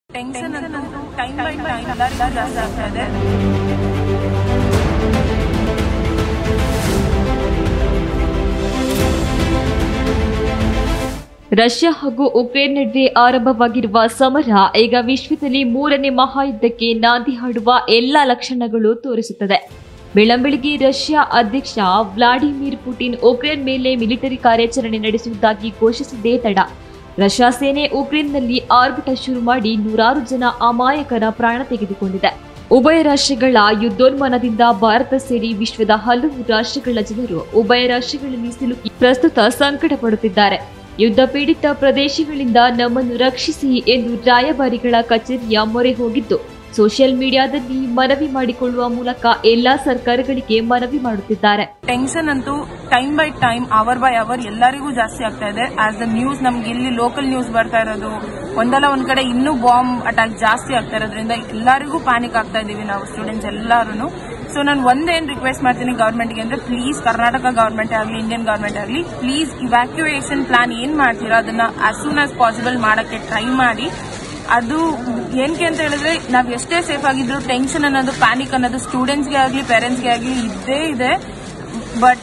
Tension ಅಂತೂ time by time ಎಲ್ಲರಿಗೂ ಜಾಸ್ತಿ ಆಗ್ತಾ ಇದೆ. ರಷ್ಯಾ ಹಾಗೂ ಉಕ್ರೇನ್ ನಡುವೆ ಆರಂಭವಾಗಿರುವ ಸಮರ ಈಗ ವಿಶ್ವದಲ್ಲಿ ಮೂರನೇ ಮಹಾಯುದ್ಧಕ್ಕೆ ನಾಂದಿ ಹಾಡುವ ಎಲ್ಲಾ ಲಕ್ಷಣಗಳು ತೋರಿಸುತ್ತದೆ. ಬೆಳ್ಳಂಬೆಳಿಗ್ಗೆ ರಷ್ಯಾ ಅಧ್ಯಕ್ಷ ವ್ಲಾಡಿಮಿರ್ ಪುಟಿನ್ ಉಕ್ರೇನ್ ಮೇಲೆ ಮಿಲಿಟರಿ ಕಾರ್ಯಾಚರಣೆ ನಡೆಸುವುದಾಗಿ ಘೋಷಿಸಿದ್ದೇ ತಡ ರಷ್ಯಾ ಸೇನೆ ಉಕ್ರೇನ್ನಲ್ಲಿ ಆರ್ಭಟ ಶುರು ಮಾಡಿ ನೂರಾರು ಜನ ಅಮಾಯಕರ ಪ್ರಾಣ ತೆಗೆದುಕೊಂಡಿದೆ. ಉಭಯ ರಾಷ್ಟ್ರಗಳ ಯುದ್ಧೋನ್ಮಾನದಿಂದ ಭಾರತ ಸೇರಿ ವಿಶ್ವದ ಹಲವು ರಾಷ್ಟ್ರಗಳ ಜನರು ಉಭಯ ರಾಷ್ಟ್ರಗಳಲ್ಲಿ ಸಿಲುಕಿ ಪ್ರಸ್ತುತ ಸಂಕಟ ಪಡುತ್ತಿದ್ದಾರೆ. ಯುದ್ಧ ಪೀಡಿತ ಪ್ರದೇಶಗಳಿಂದ ನಮ್ಮನ್ನು ರಕ್ಷಿಸಿ ಎಂದು ರಾಯಭಾರಿಗಳ ಕಚೇರಿಯ ಮೊರೆ ಹೋಗಿದ್ದು ಸೋಷಿಯಲ್ ಮೀಡಿಯಾದಲ್ಲಿ ಮನವಿ ಮಾಡಿಕೊಳ್ಳುವ ಮೂಲಕ ಎಲ್ಲಾ ಸರ್ಕಾರಗಳಿಗೆ ಮನವಿ ಮಾಡುತ್ತಿದ್ದಾರೆ. ಟೆನ್ಷನ್ ಅಂತೂ time by time hour by hour ಎಲ್ಲರಿಗೂ ಜಾಸ್ತಿ ಆಗ್ತಾ ಇದೆ. ಆಸ್ ದ ನ್ಯೂಸ್ ನಮ್ಗೆ ಇಲ್ಲಿ ಲೋಕಲ್ ನ್ಯೂಸ್ ಬರ್ತಾ ಇರೋದು ಒಂದಲ್ಲ ಒಂದ್ ಕಡೆ ಇನ್ನೂ ಬಾಂಬ್ ಅಟ್ಯಾಕ್ ಜಾಸ್ತಿ ಆಗ್ತಾ ಇರೋದ್ರಿಂದ ಎಲ್ಲರಿಗೂ ಪ್ಯಾನಿಕ್ ಆಗ್ತಾ ಇದೀವಿ ನಾವು ಸ್ಟೂಡೆಂಟ್ಸ್ ಎಲ್ಲರೂ. ಸೊ ನಾನು ಒಂದೇನು ರಿಕ್ವೆಸ್ಟ್ ಮಾಡ್ತೀನಿ ಗವರ್ಮೆಂಟ್ಗೆ ಅಂದ್ರೆ ಪ್ಲೀಸ್ ಕರ್ನಾಟಕ ಗವರ್ಮೆಂಟ್ ಆಗಲಿ ಇಂಡಿಯನ್ ಗವರ್ಮೆಂಟ್ ಆಗಲಿ ಪ್ಲೀಸ್ ಇವ್ಯಾಕ್ಯುಯೇಷನ್ ಪ್ಲಾನ್ ಏನ್ ಮಾಡ್ತೀರಾ ಅದನ್ನ ಆಸ್ ಸೂನ್ ಆಸ್ ಪಾಸಿಬಲ್ ಮಾಡಕ್ಕೆ ಟ್ರೈ ಮಾಡಿ. ಅದು ಏನಕ್ಕೆ ಅಂತ ಹೇಳಿದ್ರೆ ನಾವ್ ಎಷ್ಟೇ ಸೇಫ್ ಆಗಿದ್ರು ಟೆನ್ಷನ್ ಅನ್ನೋದು ಪ್ಯಾನಿಕ್ ಅನ್ನೋದು ಸ್ಟೂಡೆಂಟ್ಸ್ಗೆ ಆಗಲಿ ಪೇರೆಂಟ್ಸ್ಗೆ ಆಗಲಿ ಇದ್ದೇ ಇದೆ. ಬಟ್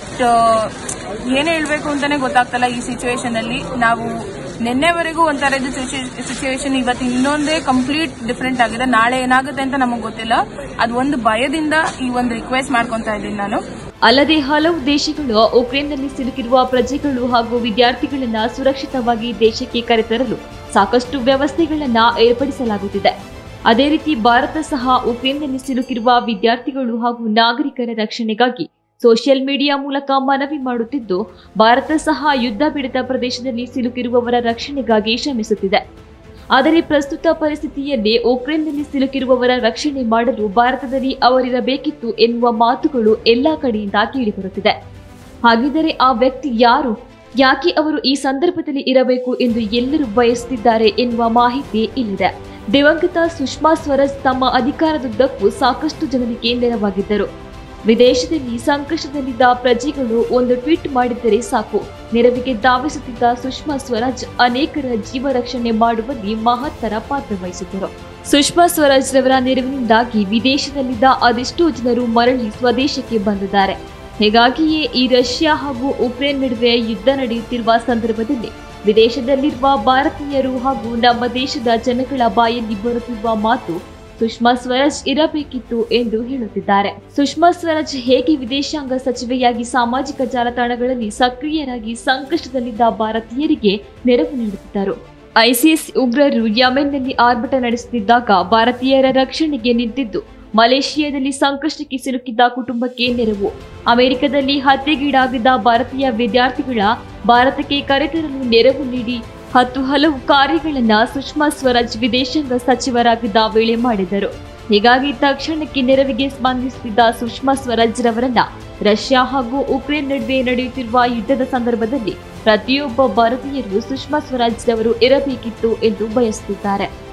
ಏನೇ ಹೇಳ್ಬೇಕು ಅಂತಾನೆ ಗೊತ್ತಾಗ್ತಲ್ಲ ಈ ಸಿಚುವೇಶನ್ ಅಲ್ಲಿ. ನಾವು ನಿನ್ನೆವರೆಗೂ ಒಂಥರ ಇದು ಸಿಚುವೇಶನ್ ಇವತ್ತು ಇನ್ನೊಂದೇ ಕಂಪ್ಲೀಟ್ ಡಿಫ್ರೆಂಟ್ ಆಗಿದೆ. ನಾಳೆ ಏನಾಗುತ್ತೆ ಅಂತ ನಮಗ್ ಗೊತ್ತಿಲ್ಲ. ಅದು ಒಂದು ಭಯದಿಂದ ಈ ಒಂದು ರಿಕ್ವೆಸ್ಟ್ ಮಾಡ್ಕೊಂತಾ ಇದ್ದೀನಿ ನಾನು. ಅಲ್ಲದೆ ಹಲವು ದೇಶಗಳು ಉಕ್ರೇನ್ನಲ್ಲಿ ಸಿಲುಕಿರುವ ಪ್ರಜೆಗಳು ಹಾಗೂ ವಿದ್ಯಾರ್ಥಿಗಳನ್ನ ಸುರಕ್ಷಿತವಾಗಿ ದೇಶಕ್ಕೆ ಕರೆತರಲು ಸಾಕಷ್ಟು ವ್ಯವಸ್ಥೆಗಳನ್ನ ಏರ್ಪಡಿಸಲಾಗುತ್ತಿದೆ. ಅದೇ ರೀತಿ ಭಾರತ ಸಹ ಉಕ್ರೇನ್ನಲ್ಲಿ ಸಿಲುಕಿರುವ ವಿದ್ಯಾರ್ಥಿಗಳು ಹಾಗೂ ನಾಗರಿಕರ ರಕ್ಷಣೆಗಾಗಿ ಸೋಷಿಯಲ್ ಮೀಡಿಯಾ ಮೂಲಕ ಮನವಿ ಮಾಡುತ್ತಿದ್ದು ಭಾರತ ಸಹ ಯುದ್ಧ ಪೀಡಿತ ಪ್ರದೇಶದಲ್ಲಿ ಸಿಲುಕಿರುವವರ ರಕ್ಷಣೆಗಾಗಿ ಶ್ರಮಿಸುತ್ತಿದೆ. ಆದರೆ ಪ್ರಸ್ತುತ ಪರಿಸ್ಥಿತಿಯಲ್ಲಿ ಉಕ್ರೇನ್ನಲ್ಲಿ ಸಿಲುಕಿರುವವರ ರಕ್ಷಣೆ ಮಾಡಲು ಭಾರತದಲ್ಲಿ ಅವರಿರಬೇಕಿತ್ತು ಎನ್ನುವ ಮಾತುಗಳು ಎಲ್ಲಾ ಕಡೆಯಿಂದ ಕೇಳಿಬರುತ್ತಿದೆ. ಹಾಗಿದ್ದರೆ ಆ ವ್ಯಕ್ತಿ ಯಾರು, ಯಾಕೆ ಅವರು ಈ ಸಂದರ್ಭದಲ್ಲಿ ಇರಬೇಕು ಎಂದು ಎಲ್ಲರೂ ಬಯಸುತ್ತಿದ್ದಾರೆ ಎನ್ನುವ ಮಾಹಿತಿ ಇಲ್ಲಿದೆ. ದಿವಂಗತ ಸುಷ್ಮಾ ಸ್ವರಾಜ್ ತಮ್ಮ ಅಧಿಕಾರದುದ್ದಕ್ಕೂ ಸಾಕಷ್ಟು ಜನರಿಗೆ ನೆರವಾಗಿದ್ದರು. ವಿದೇಶದಲ್ಲಿ ಸಂಕಷ್ಟದಲ್ಲಿದ್ದ ಪ್ರಜೆಗಳು ಒಂದು ಟ್ವೀಟ್ ಮಾಡಿದ್ದರೆ ಸಾಕು ನೆರವಿಗೆ ಧಾವಿಸುತ್ತಿದ್ದ ಸುಷ್ಮಾ ಸ್ವರಾಜ್ ಅನೇಕರ ಜೀವ ರಕ್ಷಣೆ ಮಾಡುವಲ್ಲಿ ಮಹತ್ತರ ಪಾತ್ರ ವಹಿಸಿದ್ದರು. ಸುಷ್ಮಾ ಸ್ವರಾಜ್ ರವರ ನೆರವಿನಿಂದಾಗಿ ವಿದೇಶದಲ್ಲಿದ್ದ ಅದೆಷ್ಟೋ ಜನರು ಮರಳಿ ಸ್ವದೇಶಕ್ಕೆ ಬಂದಿದ್ದಾರೆ. ಹೀಗಾಗಿಯೇ ಈ ರಷ್ಯಾ ಹಾಗೂ ಉಕ್ರೇನ್ ನಡುವೆ ಯುದ್ಧ ನಡೆಯುತ್ತಿರುವ ಸಂದರ್ಭದಲ್ಲಿ ವಿದೇಶದಲ್ಲಿರುವ ಭಾರತೀಯರು ಹಾಗೂ ನಮ್ಮ ದೇಶದ ಜನಗಳ ಬಾಯಲ್ಲಿ ಬರುತ್ತಿರುವ ಮಾತು ಸುಷ್ಮಾ ಸ್ವರಾಜ್ ಇರಬೇಕಿತ್ತು ಎಂದು ಹೇಳುತ್ತಿದ್ದಾರೆ. ಸುಷ್ಮಾ ಸ್ವರಾಜ್ ಹೇಗೆ ವಿದೇಶಾಂಗ ಸಚಿವೆಯಾಗಿ ಸಾಮಾಜಿಕ ಜಾಲತಾಣಗಳಲ್ಲಿ ಸಕ್ರಿಯರಾಗಿ ಸಂಕಷ್ಟದಲ್ಲಿದ್ದ ಭಾರತೀಯರಿಗೆ ನೆರವು ನೀಡುತ್ತಿದ್ದರು. ಐಸಿಸ್ ಉಗ್ರರು ಯಮೆನ್ನಲ್ಲಿ ಆರ್ಭಟ ನಡೆಸುತ್ತಿದ್ದಾಗ ಭಾರತೀಯರ ರಕ್ಷಣೆಗೆ ನಿಂತಿದ್ದು ಮಲೇಷಿಯಾದಲ್ಲಿ ಸಂಕಷ್ಟಕ್ಕೆ ಸಿಲುಕಿದ್ದ ಕುಟುಂಬಕ್ಕೆ ನೆರವು, ಅಮೆರಿಕದಲ್ಲಿ ಹತ್ಯೆಗೀಡಾಗಿದ್ದ ಭಾರತೀಯ ವಿದ್ಯಾರ್ಥಿಗಳ ಭಾರತಕ್ಕೆ ಕರೆತರಲು ನೆರವು ನೀಡಿ ಹಲವು ಕಾರ್ಯಗಳನ್ನ ಸುಷ್ಮಾ ಸ್ವರಾಜ್ ವಿದೇಶಾಂಗ ಸಚಿವರಾಗಿದ್ದ ವೇಳೆ ಮಾಡಿದರು. ಹೀಗಾಗಿ ತಕ್ಷಣಕ್ಕೆ ನೆರವಿಗೆ ಸ್ಪಂದಿಸುತ್ತಿದ್ದ ಸುಷ್ಮಾ ಸ್ವರಾಜ್ ರವರನ್ನ ರಷ್ಯಾ ಹಾಗೂ ಉಕ್ರೇನ್ ನಡುವೆ ನಡೆಯುತ್ತಿರುವ ಯುದ್ಧದ ಸಂದರ್ಭದಲ್ಲಿ ಪ್ರತಿಯೊಬ್ಬ ಭಾರತೀಯರು ಸುಷ್ಮಾ ಸ್ವರಾಜ್ ರವರು ಇರಬೇಕಿತ್ತು ಎಂದು ಬಯಸುತ್ತಿದ್ದಾರೆ.